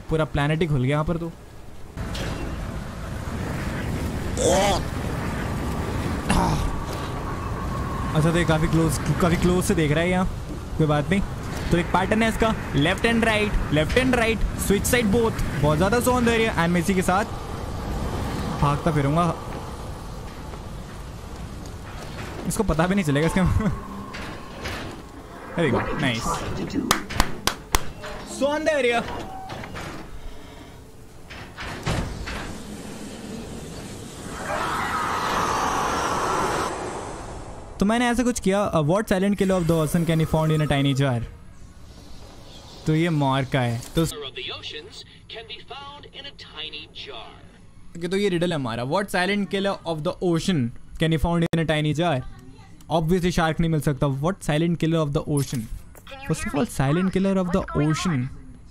पूरा प्लैनेट ही खुल गया यहाँ पर तो। अच्छा तो ये काफ़ी क्लोज से देख रहा है यहाँ, कोई बात नहीं। तो एक पैटर्न है इसका, left and right, switch side both, बहुत ज़्यादा सौंदर्य। एंड मैं इसी के साथ भागता फिरूंगा, इसको पता भी नहीं चलेगा इसके। There we go. Nice. सौंदर्य। तो मैंने ऐसा कुछ किया, what silent killer of the ocean can be found in a tiny jar. तो ये मार का है, तो ये रिडल है हमारा, what silent killer of the ocean can be found in a tiny jar. Obviously shark नहीं मिल सकता। What silent killer of the ocean, first of all silent killer of the ocean,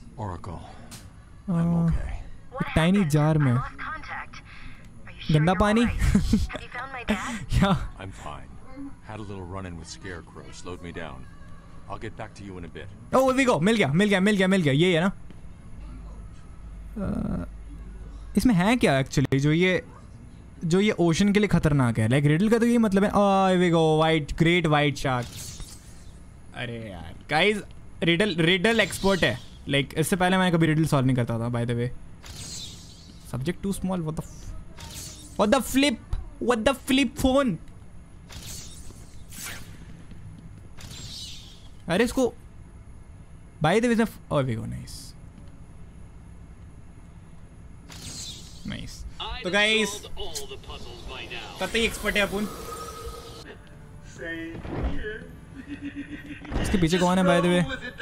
tiny jar में गंदा पानी। Had a little run-in with Scarecrow, slowed me down. I'll get back to you in a bit. Oh, here we go. मिल गया। ये है ना, इसमें है क्या एक्चुअली जो ये ओशन के लिए खतरनाक है? लाइक रिडल का तो ये मतलब है। here we go, great white shark. अरे यार गाइस, रिडल एक्सपर्ट है। लाइक इससे पहले मैं कभी रिडल सॉल्व नहीं करता था, by the way. Subject to small, what the flip phone. अरे इसको बाय द वे और वी गो। नाइस। तो गाइस कतई एक्सपर्ट है अपन। इसके पीछे कौन है बाय द वे?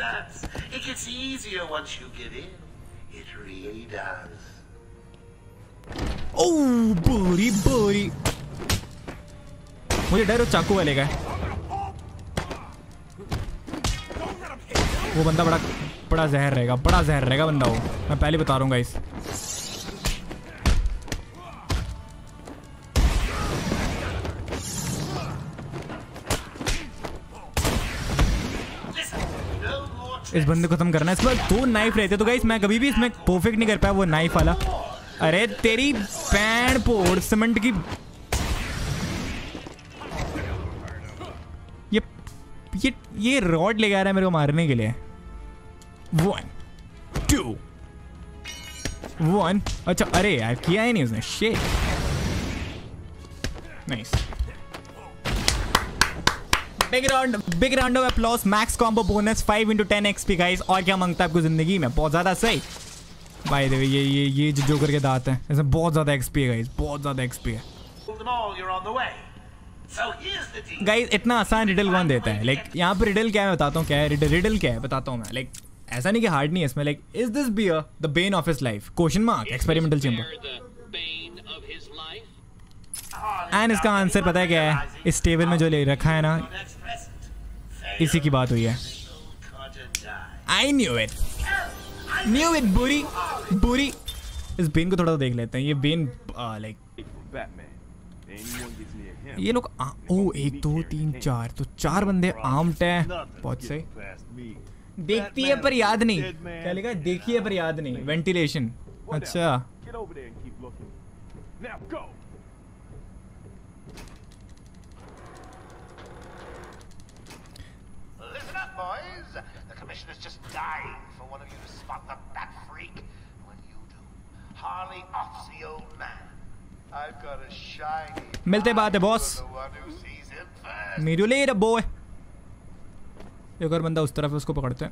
ओह बोरी मुझे डर वो चाकू वाले का है। वो बंदा बड़ा जहर रहेगा, बंदा वो, मैं पहले बता रहा हूँ गाइस। इस बंदे को खत्म करना है। इसके बाद 2 नाइफ रहते, तो गाइस मैं कभी भी इसमें परफेक्ट नहीं कर पाया वो नाइफ वाला। अरे तेरी पैंट पोड़ सीमेंट की। ये रॉड ले आ रहा है मेरे को मारने के लिए। 1 2 1। अच्छा अरे यार किया ही नहीं उसने। Shit. Nice. Big round of applause. Max combo bonus 5 × 10 XP guys. और क्या मांगता है आपको जिंदगी में? बहुत ज्यादा सही। बाय द वे ये जो जोकर के दांत हैं, इसमें बहुत ज्यादा XP है गाइस, बहुत ज्यादा XP है गाइस। इतना आसान रिडल कौन देता है? लाइक यहाँ पे रिडल क्या है बताता हूँ। क्या है रिडल क्या है बताता हूँ मैं। लाइक ऐसा नहीं कि हार्ड नहीं है इसमें। Like is this bear the bane of his life? Question mark, experimental chamber. And इसका आंसर पता है क्या है? इस टेबल में जो ले रखा है ना, इसी की बात हुई है। आई न्यू इट बुरी। इस बेन को थोड़ा तो देख लेते हैं। ये बेन लाइक ये लोग ओ 1 2 3 4, तो 4 बंदे आर्म्ड हैं। बहुत सही। देखती है पर याद नहीं। क्या लिखा है? देखी है पर याद नहीं। वेंटिलेशन। अच्छा मिलते बात है बॉस। मेरे लिए रब्बो है। एक और बंदा उस तरफ है, उसको पकड़ते हैं।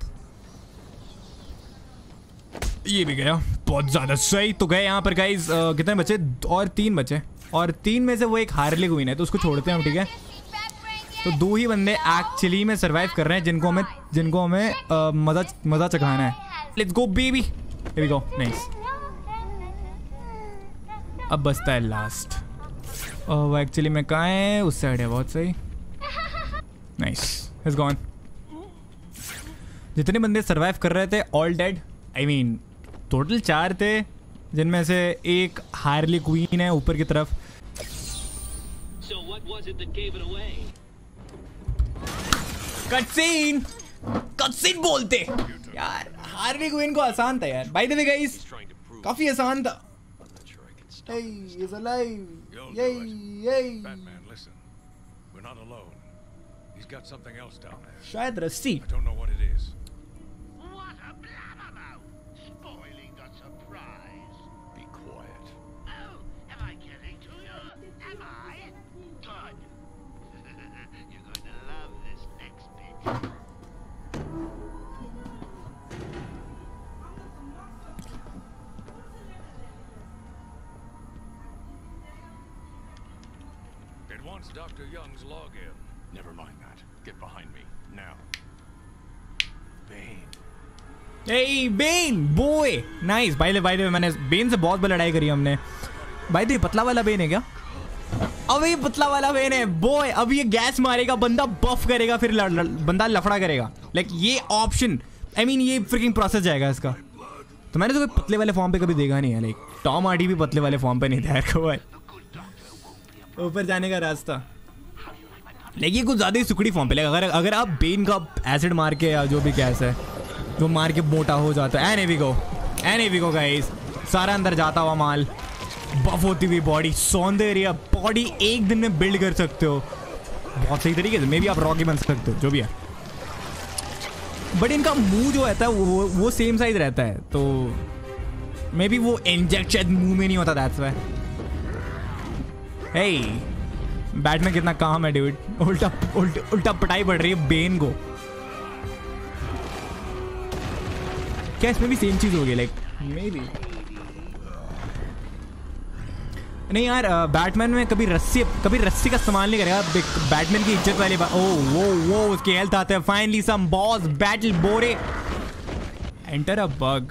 ये भी गया, बहुत ज्यादा सही। तो गए यहाँ पर गाइस। कितने बचे? और 3 बचे, और 3 में से वो एक हार्ले क्वीन है, तो उसको छोड़ते हैं हम। ठीक है, तो 2 ही बंदे एक्चुअली में सरवाइव कर रहे हैं, जिनको हमें मजा चखाना है। Let's go baby. Here we go. Nice. अब बचता है लास्ट। वो एक्चुअली में कहाँ है? उस साइड है। बहुत सही। नाइस। Is gone. जितने बंदे सरवाइव कर रहे थे all dead. I mean total 4 थे, जिनमें से एक हार्ली क्वीन है ऊपर की तरफ। कटसीन बोलते। यार हार्ली क्विन को आसान था यार. By the way guys, काफी आसान था. Hey, he's alive. Yay, yay. Batman, listen. We're not alone. He's got something else down there. शायद रस्सी. I don't know what it is. What a blabbermouth! Spoiling the surprise. Be quiet. Oh, am I getting to you? Am I? Good. You're going to love this next bit. It wants Dr. Young's login. Never mind that. Get behind me now. Bane. Hey Bane, boy, nice. By the way, मैंने Bane से बहुत बार लड़ाई करी हमने. By the way, पतला वाला Bane है क्या? अब ये पतला वाला Bane है, boy. अब ये गैस मारेगा, बंदा बफ करेगा, फिर बंदा लफड़ा करेगा. Like ये ऑप्शन, I mean ये freaking प्रोसेस जाएगा इसका. तो मैंने तो कोई पतले वाले फॉर्म पे कभी देखा नहीं है. Like टॉम हार्डी भी पतले वाले फॉर्म पे नहीं था यार. कोई ऊपर जाने का रास्ता. लेकिन ये कुछ ज़्यादा ही सुकड़ी फॉर्म पे. अगर आप बेन का एसिड मार के या जो भी गैस है वो मार के मोटा हो जाता है. Any we go guys. सारा अंदर जाता हुआ माल, बफ होती हुई बॉडी, सौंदर्य बॉडी एक दिन में बिल्ड कर सकते हो बहुत सही तरीके से. मे बी आप रॉकी बन सकते हो, जो भी है. बट इनका मुंह जो रहता है वो सेम साइज रहता है, तो मे बी वो इंजेक्ट शायद मुंह में नहीं होता. That's why. हे बैटमैन कितना काम है डूड. उल्टा पिटाई पड़ रही है बेन को. क्या इसमें भी सेम चीज होगी? लाइक मे बी नहीं यार. बैटमैन में कभी रस्सी का इस्तेमाल नहीं करेगा. बैटमैन की इज्जत वाली बात. वो उसके हेल्थ आते हैं. फाइनली सम बॉस बैटल बोरे. Enter a bug.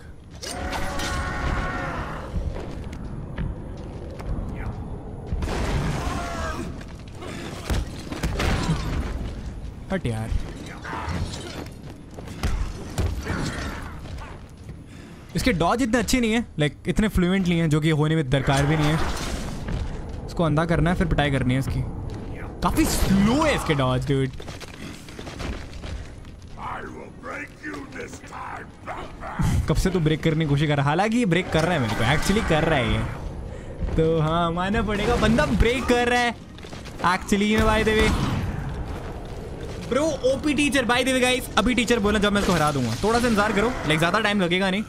हट यार. इसके डॉज इतने अच्छे नहीं है, लाइक इतने फ्लुएंट नहीं है, जो कि होने में दरकार भी नहीं है. इसको अंधा करना है, फिर पिटाई करनी है इसकी. काफी स्लो है इसके डॉज डूड. कब से तू ब्रेक करने की कोशिश कर रहा है? हालांकि ये ब्रेक कर रहा है, मेरे को एक्चुअली कर रहा है ये. तो हाँ मानना पड़ेगा, बंदा ब्रेक कर रहा है actually. By the way bro, OP teacher. By the way guys, अभी टीचर बोला जब मैं इसको हरा दूंगा. थोड़ा सा इंतजार करो, लाइक ज़्यादा टाइम लगेगा नहीं.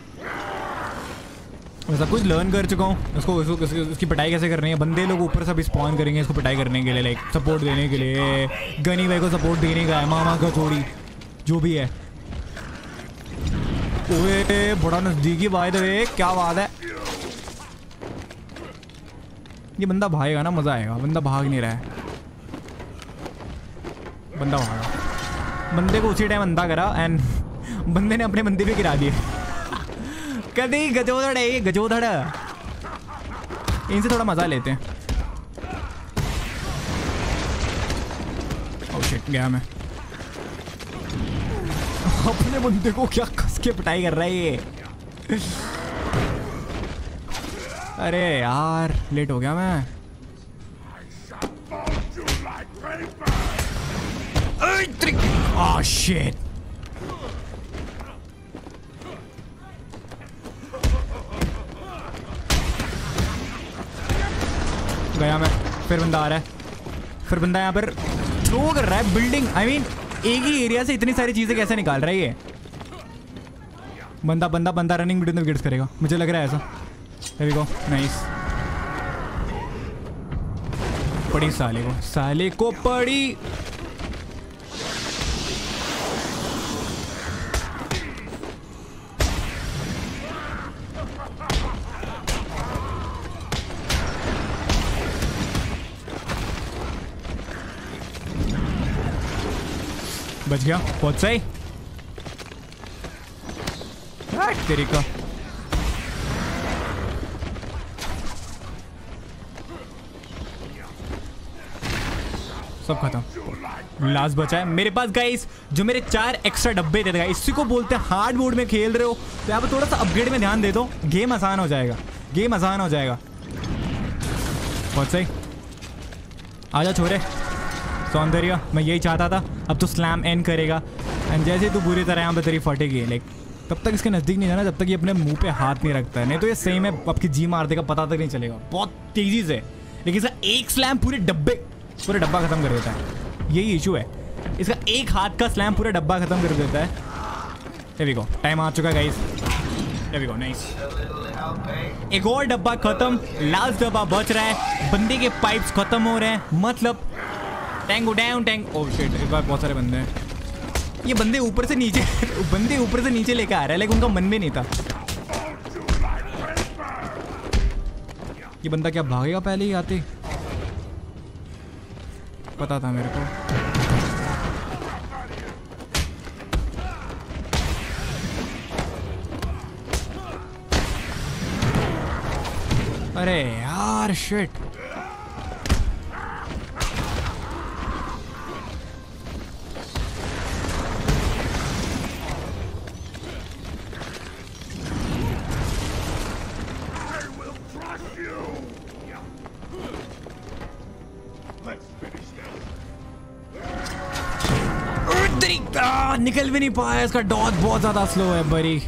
मैं सब कुछ लर्न कर चुका हूँ. इसकी पिटाई कैसे करनी है. बंदे लोग ऊपर सब स्पॉन करेंगे इसको पिटाई करने के लिए, लाइक सपोर्ट देने के लिए. गनी भाई को सपोर्ट देने का है, मामा का चोरी जो भी है. ओए बड़ा नजदीकी. बाय द वे क्या बात है. ये बंदा भागेगा ना, मजा आएगा. बंदा भाग नहीं रहा है. बंदा भागा. बंदे को उसी टाइम अंधा करा एंड बंदे ने अपने बंदे भी गिरा दिए. कभी गजोधड़ है ये, गजोधड़. इनसे थोड़ा मजा लेते हैं. ओह शिट, गया मैं. अपने बंदे को क्या कस के पिटाई कर रहा है ये. अरे यार लेट हो गया मैं. Oh shit. गया मैं. फिर बंदा आ रहा है. फिर बंदा यहाँ पर थ्रो कर रहा है बिल्डिंग. आई मीन एक ही एरिया से इतनी सारी चीजें कैसे निकाल रहा है ये बंदा. बंदा रनिंग वीडियो में विकेट्स करेगा, मुझे लग रहा है ऐसा. Here we go. Nice. पड़ी साले को पड़ी. बच गया. बहुत सही. तेरी का सब खत्म. लास्ट बचा है मेरे पास गाइस, जो मेरे 4 एक्स्ट्रा डब्बे थे गाइस. इसी को बोलते हैं हार्ड मोड में खेल रहे हो तो यहाँ पर थोड़ा सा अपग्रेड में ध्यान दे दो. गेम आसान हो जाएगा. बहुत सही. आजा छोरे. सौंदर्य मैं यही चाहता था. अब तो स्लैम एंड करेगा. एंड जैसे तू बुरी तरह यहाँ पे तेरी फटेगी लाइक तब तक इसके नज़दीक नहीं जाना जब तक ये अपने मुंह पे हाथ नहीं रखता है, नहीं तो ये सही में आपकी जी मार देगा, पता तक नहीं चलेगा बहुत तेज़ी से। लेकिन इसका एक स्लैम पूरे डब्बा ख़त्म कर देता है, यही इशू है। इसका एक हाथ का स्लैम पूरा डब्बा ख़त्म कर देता है। There we go, टाइम आ चुका है guys. There we go, nice। एक और डब्बा खत्म, लास्ट डब्बा बच रहा है, बंदे के पाइप्स खत्म हो रहे हैं, मतलब टैंगो डाउन टैंग। ओह शिट, इस बार बहुत सारे बंदे हैं। ये बंदे ऊपर से नीचे लेके आ रहा है, लेकिन उनका मन भी नहीं था। ये बंदा क्या भागेगा पहले ही आते? पता था मेरे को। अरे यार शिट। निकल भी नहीं पाया, इसका डॉज बहुत ज्यादा स्लो है बरी।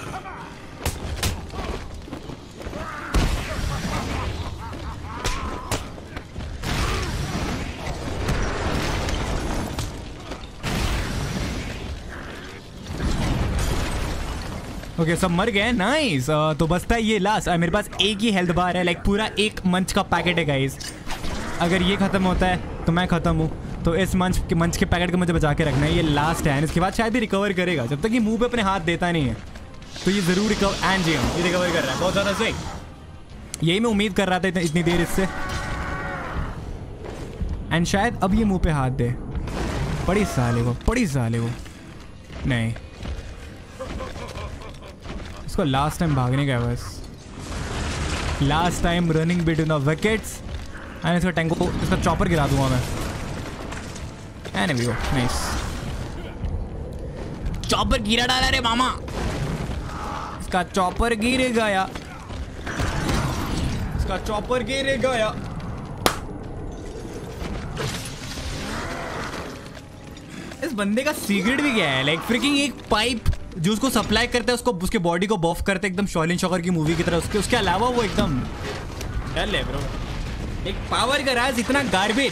ओके सब मर गए, नाइस। तो बचता है ये लास्ट। मेरे पास एक ही हेल्थ बार है, लाइक पूरा एक मंच का पैकेट है गाइस। अगर ये खत्म होता है तो मैं खत्म हूँ, तो इस मंच के पैकेट को मुझे बचा के रखना है। ये लास्ट है, इसके बाद शायद ही रिकवर करेगा। जब तक ये मुंह पे अपने हाथ देता नहीं है तो ये ज़रूर रिकवर। एंड जी ये रिकवर कर रहा है बहुत ज़्यादा सही। यही मैं उम्मीद कर रहा था इतनी देर इससे। एंड शायद अब ये मुंह पे हाथ दे। पड़ी साले वो नहीं, इसको लास्ट टाइम भागने का है बस। Last time running between the wickets. And इसका टैंको, इसका चॉपर गिरा दूंगा मैं। And we go, nice. Chopper गिरा डाला रे मामा, इसका चॉपर गिर गया, इसका चॉपर गिर गया। इस बंदे का सीक्रेट भी क्या है? लाइक फ्रिकिंग एक पाइप जो उसको सप्लाई करता है, उसको उसके बॉडी को बफ करते एकदम शॉलिन शॉकर की मूवी की तरह। उसके अलावा वो एकदम डल है ब्रो। एक पावर का राज इतना गार्बेज।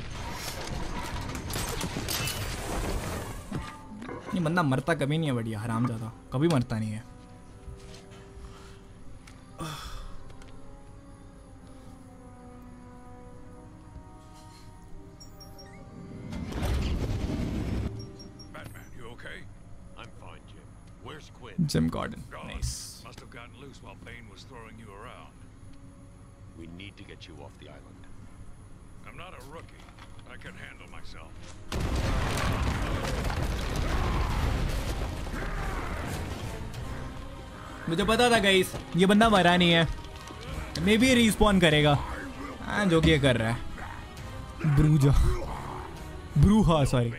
ये बंदा मरता कभी नहीं है, बढ़िया हरामजादा कभी मरता नहीं है। Jim Gordon, nice. Must have gotten loose while Bane was throwing you around. We need to get you off the island. I'm not a rookie. I can handle myself. मुझे पता था गाइस ये बंदा मरा नहीं है, मे बी रिस्पॉन करेगा। हाँ जो कि ये कर रहा है। ब्रूहा सॉरी।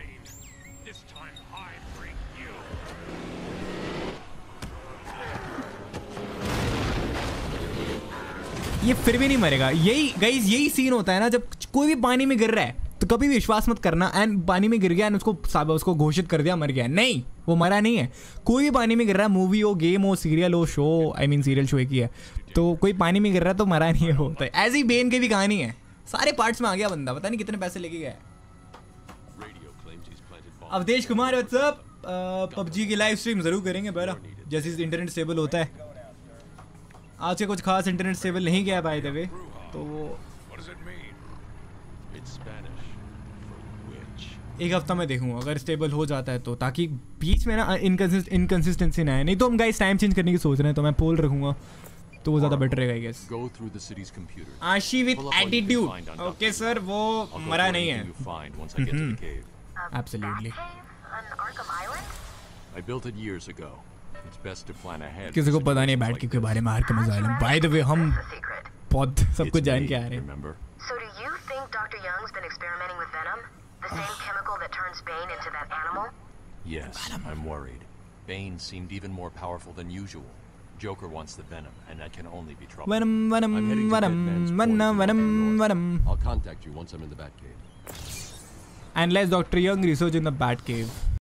ये फिर भी नहीं मरेगा। यही गाइस यही सीन होता है ना, जब कोई भी पानी में गिर रहा है तो कभी भी विश्वास मत करना एंड पानी में गिर गया एंड उसको घोषित कर दिया मर गया। नहीं, वो मरा नहीं है। कोई भी पानी में गिर रहा है, मूवी हो, गेम हो, सीरियल हो, show, I mean serial show एक ही है, तो कोई पानी में गिर रहा है तो मरा नहीं है वो। तो ऐसे ही बेन की भी कहानी है, सारे पार्ट्स में आ गया बंदा, पता नहीं कितने पैसे लेके गया। अवधेश कुमार व्हाट्सअप। पबजी की लाइव स्ट्रीम जरूर करेंगे बेरा, जैसे इंटरनेट स्टेबल होता है। आज के कुछ खास इंटरनेट स्टेबल नहीं गया बाय द वे, तो वो एक हफ्ता में देखूंगा अगर स्टेबल हो जाता है तो, ताकि बीच में ना इनकंसिस्टेंसी ना आए। नहीं तो हम गाइस टाइम चेंज करने की सोच रहे हैं, तो मैं पोल रखूंगा तो वो ज़्यादा बेटर रहेगा आई गेस। आशी विद एटीट्यूड। ओके सर, वो मरा नहीं है। एब्सोल्युटली। किसी को पता नहीं बैट के बारे में Arkham asylum. By the way हम बहुत सब कुछ जान के आ रहे हैं। So do you think Dr. Young's been experimenting with venom? The same chemical that turns Bane into that animal? Yes, I'm worried. Bane seemed even more powerful than usual. Joker wants the venom, and that can only be trouble. Venom. I'll contact you once I'm in the Batcave. And let's Dr. Young research in the Batcave.